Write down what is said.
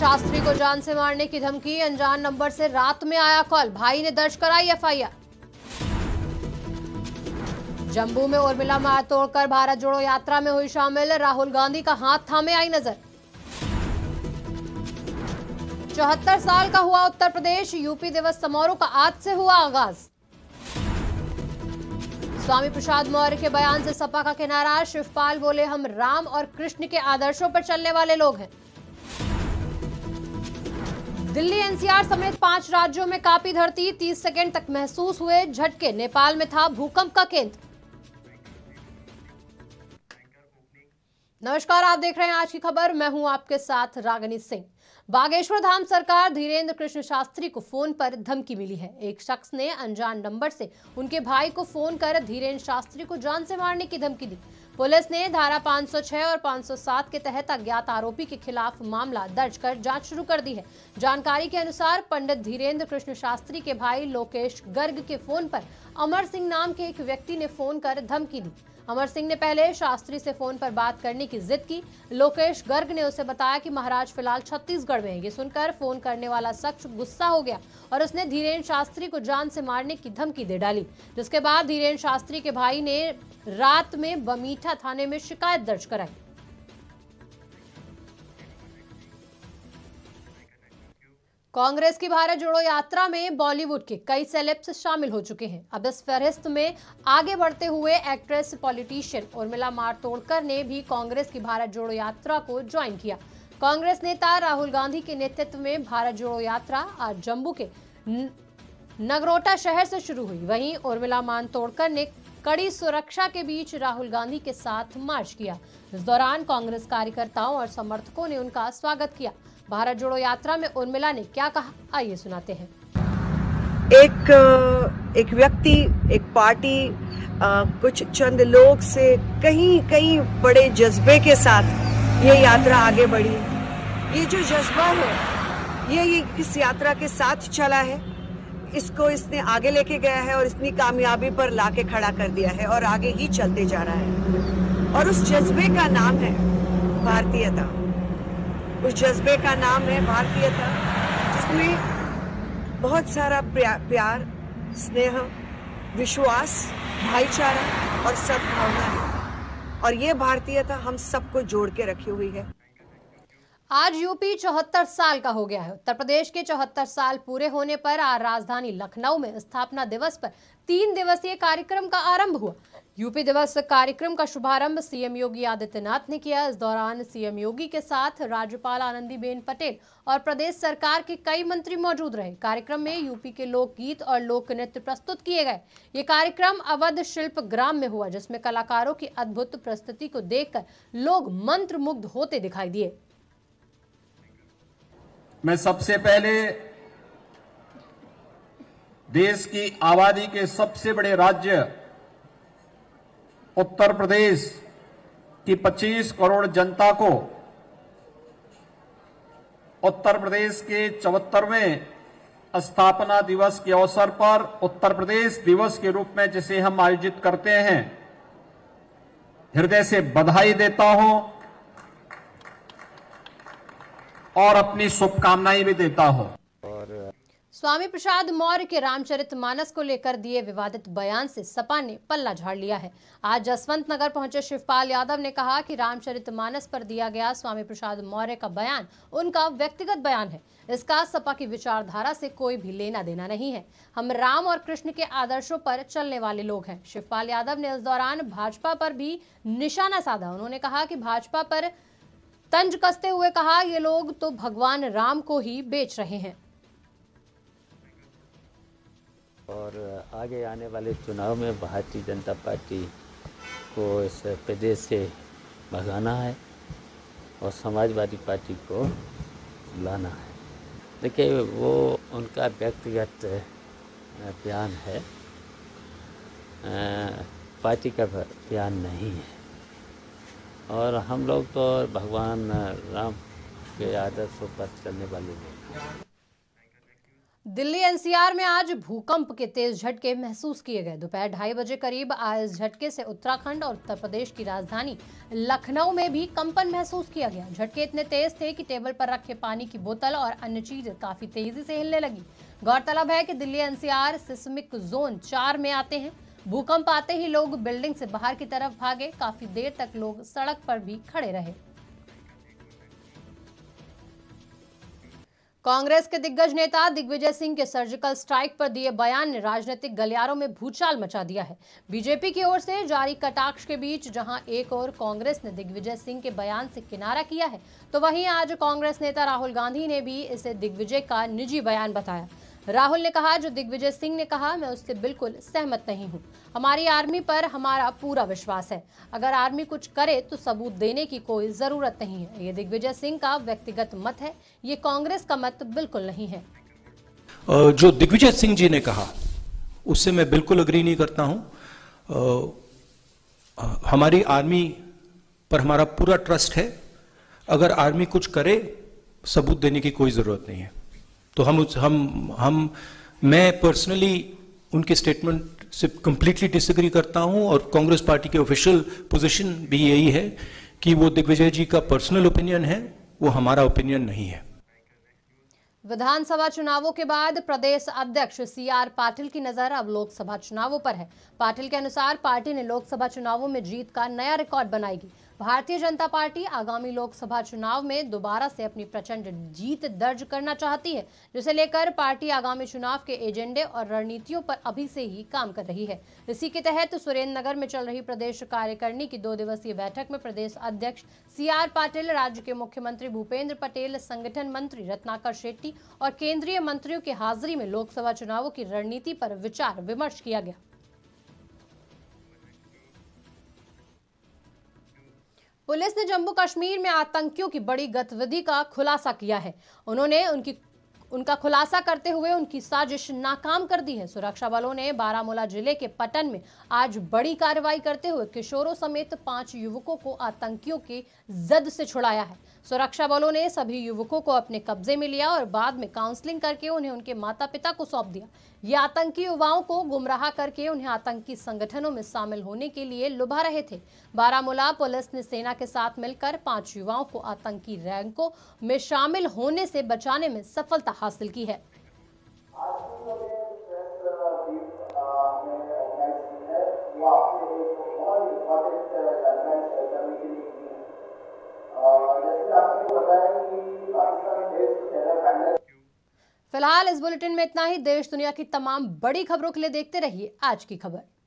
शास्त्री को जान से मारने की धमकी, अनजान नंबर से रात में आया कॉल, भाई ने दर्ज कराई एफआईआर। जम्मू में उर्मिला मार तोड़कर भारत जोड़ो यात्रा में हुई शामिल, राहुल गांधी का हाथ थामे आई नजर। 74 साल का हुआ उत्तर प्रदेश, यूपी दिवस समारोह का आज से हुआ आगाज। स्वामी प्रसाद मौर्य के बयान से सपा का किनारा, शिवपाल बोले हम राम और कृष्ण के आदर्शों पर चलने वाले लोग हैं। दिल्ली एनसीआर समेत 5 राज्यों में कांपी धरती, 30 सेकंड तक महसूस हुए झटके, नेपाल में था भूकंप का केंद्र। नमस्कार, आप देख रहे हैं आज की खबर, मैं हूं आपके साथ रागिनी सिंह। बागेश्वर धाम सरकार, धीरेन्द्र कृष्ण शास्त्री को फोन पर धमकी मिली है। एक शख्स ने अनजान नंबर से उनके भाई को फोन कर धीरेन्द्र शास्त्री को जान से मारने की धमकी दी। पुलिस ने धारा 506 और 507 के तहत अज्ञात आरोपी के खिलाफ मामला दर्ज कर जांच शुरू कर दी है। जानकारी के अनुसार पंडित धीरेन्द्र कृष्ण शास्त्री के भाई लोकेश गर्ग के फोन पर अमर सिंह नाम के एक व्यक्ति ने फोन कर धमकी दी। अमर सिंह ने पहले शास्त्री से फोन पर बात करने की जिद की। लोकेश गर्ग ने उसे बताया कि महाराज फिलहाल छत्तीसगढ़ में है। ये सुनकर फोन करने वाला शख्स गुस्सा हो गया और उसने धीरेन्द्र शास्त्री को जान से मारने की धमकी दे डाली, जिसके बाद धीरेन्द्र शास्त्री के भाई ने रात में बमीठा थाने में शिकायत दर्ज कराई। कांग्रेस की भारत जोड़ो यात्रा में बॉलीवुड के कई सेलेब्स शामिल हो चुके हैं। अब इस फहरिस्त में आगे बढ़ते हुए एक्ट्रेस पॉलिटिशियन उर्मिला मातोंडकर ने भी कांग्रेस की भारत जोड़ो यात्रा को ज्वाइन किया। कांग्रेस नेता राहुल गांधी के नेतृत्व में भारत जोड़ो यात्रा आज जम्मू के नगरोटा शहर से शुरू हुई। वहीं उर्मिला मातोंडकर ने कड़ी सुरक्षा के बीच राहुल गांधी के साथ मार्च किया। इस दौरान कांग्रेस कार्यकर्ताओं और समर्थकों ने उनका स्वागत किया। भारत जोड़ो यात्रा में उर्मिला ने क्या कहा, आइए सुनाते हैं। एक व्यक्ति, एक पार्टी, कुछ चंद लोग से कहीं बड़े जज्बे के साथ ये यात्रा आगे बढ़ी। ये जो जज्बा है ये इस यात्रा के साथ चला है, इसको इसने आगे लेके गया है और इतनी कामयाबी पर लाके खड़ा कर दिया है और आगे ही चलते जा रहा है। और उस जज्बे का नाम है भारतीयता। उस जज्बे का नाम है भारतीयता, जिसमें बहुत सारा प्यार, स्नेह, विश्वास, भाईचारा और सद्भावना है। और ये भारतीयता हम सबको जोड़ के रखी हुई है। आज यूपी 74 साल का हो गया है। उत्तर प्रदेश के 74 साल पूरे होने पर आज राजधानी लखनऊ में स्थापना दिवस पर 3 दिवसीय कार्यक्रम का आरंभ हुआ। यूपी दिवस कार्यक्रम का शुभारंभ सीएम योगी आदित्यनाथ ने किया। इस दौरान सीएम योगी के साथ राज्यपाल आनंदीबेन पटेल और प्रदेश सरकार के कई मंत्री मौजूद रहे। कार्यक्रम में यूपी के लोकगीत और लोक नृत्य प्रस्तुत किए गए। ये कार्यक्रम अवध शिल्प ग्राम में हुआ, जिसमें कलाकारों की अद्भुत प्रस्तुति को देखकर लोग मंत्रमुग्ध होते दिखाई दिए। मैं सबसे पहले देश की आबादी के सबसे बड़े राज्य उत्तर प्रदेश की 25 करोड़ जनता को उत्तर प्रदेश के 74वें स्थापना दिवस के अवसर पर उत्तर प्रदेश दिवस के रूप में जिसे हम आयोजित करते हैं, हृदय से बधाई देता हूं और अपनी शुभकामनाएं भी देता हूं। स्वामी प्रसाद मौर्य के रामचरितमानस को लेकर दिए विवादित बयान से सपा ने पल्ला झाड़ लिया है। आज जसवंत नगर पहुंचे शिवपाल यादव ने कहा कि रामचरितमानस पर दिया गया स्वामी प्रसाद मौर्य का बयान उनका व्यक्तिगत बयान है। इसका सपा की विचारधारा से कोई भी लेना देना नहीं है। हम राम और कृष्ण के आदर्शों पर चलने वाले लोग हैं। शिवपाल यादव ने इस दौरान भाजपा पर भी निशाना साधा। उन्होंने कहा कि भाजपा पर तंज कसते हुए कहा, ये लोग तो भगवान राम को ही बेच रहे हैं। और आगे आने वाले चुनाव में भारतीय जनता पार्टी को इस प्रदेश से भगाना है और समाजवादी पार्टी को लाना है। देखिए, वो उनका व्यक्तिगत बयान है, पार्टी का बयान नहीं है। और हम लोग तो भगवान राम के आदर्शों पर चलने वाले लोग। दिल्ली एनसीआर में आज भूकंप के तेज झटके महसूस किए गए। दोपहर 2:30 बजे करीब आए इस झटके से उत्तराखंड और उत्तर प्रदेश की राजधानी लखनऊ में भी कंपन महसूस किया गया। झटके इतने तेज थे कि टेबल पर रखे पानी की बोतल और अन्य चीजें काफी तेजी से हिलने लगी। गौरतलब है कि दिल्ली एनसीआर सिस्मिक जोन 4 में आते हैं। भूकंप आते ही लोग बिल्डिंग से बाहर की तरफ भागे। काफी देर तक लोग सड़क पर भी खड़े रहे। कांग्रेस के दिग्गज नेता दिग्विजय सिंह के सर्जिकल स्ट्राइक पर दिए बयान ने राजनीतिक गलियारों में भूचाल मचा दिया है। बीजेपी की ओर से जारी कटाक्ष के बीच जहां एक ओर कांग्रेस ने दिग्विजय सिंह के बयान से किनारा किया है, तो वहीं आज कांग्रेस नेता राहुल गांधी ने भी इसे दिग्विजय का निजी बयान बताया। राहुल ने कहा, जो दिग्विजय सिंह ने कहा मैं उससे बिल्कुल सहमत नहीं हूं। हमारी आर्मी पर हमारा पूरा विश्वास है। अगर आर्मी कुछ करे तो सबूत देने की कोई जरूरत नहीं है। ये दिग्विजय सिंह का व्यक्तिगत मत है, ये कांग्रेस का मत बिल्कुल नहीं है। जो दिग्विजय सिंह जी ने कहा उससे मैं बिल्कुल अग्री नहीं करता हूं। हमारी आर्मी पर हमारा पूरा ट्रस्ट है। अगर आर्मी कुछ करे सबूत देने की कोई जरूरत नहीं है। तो मैं पर्सनली उनके स्टेटमेंट से कंप्लीटली डिसएग्री करता हूं और कांग्रेस पार्टी के ऑफिशियल पोजीशन भी यही है कि वो दिग्विजय जी का पर्सनल ओपिनियन है, वो हमारा ओपिनियन नहीं है। विधानसभा चुनावों के बाद प्रदेश अध्यक्ष CR पाटिल की नजर अब लोकसभा चुनावों पर है। पाटिल के अनुसार पार्टी ने लोकसभा चुनावों में जीत का नया रिकॉर्ड बनाएगी। भारतीय जनता पार्टी आगामी लोकसभा चुनाव में दोबारा से अपनी प्रचंड जीत दर्ज करना चाहती है, जिसे लेकर पार्टी आगामी चुनाव के एजेंडे और रणनीतियों पर अभी से ही काम कर रही है। इसी के तहत सुरेंद्रनगर में चल रही प्रदेश कार्यकारिणी की 2 दिवसीय बैठक में प्रदेश अध्यक्ष CR पाटिल, राज्य के मुख्यमंत्री भूपेंद्र पटेल, संगठन मंत्री रत्नाकर शेट्टी और केंद्रीय मंत्रियों की हाजिरी में लोकसभा चुनावों की रणनीति पर विचार विमर्श किया गया। पुलिस ने जम्मू कश्मीर में आतंकियों की बड़ी गतिविधि का खुलासा किया है। उन्होंने उनका खुलासा करते हुए उनकी साजिश नाकाम कर दी है। सुरक्षा बलों ने बारामूला जिले के पटन में आज बड़ी कार्रवाई करते हुए किशोरों समेत 5 युवकों को आतंकियों के जद से छुड़ाया है। सुरक्षा बलों ने सभी युवकों को अपने कब्जे में लिया और बाद में काउंसलिंग करके उन्हें उनके माता पिता को सौंप दिया। ये आतंकी युवाओं को गुमराह करके उन्हें आतंकी संगठनों में शामिल होने के लिए लुभा रहे थे। बारामूला पुलिस ने सेना के साथ मिलकर 5 युवाओं को आतंकी रैंकों में शामिल होने से बचाने में सफलता हासिल की है। फिलहाल इस बुलेटिन में इतना ही। देश दुनिया की तमाम बड़ी खबरों के लिए देखते रहिए आज की खबर।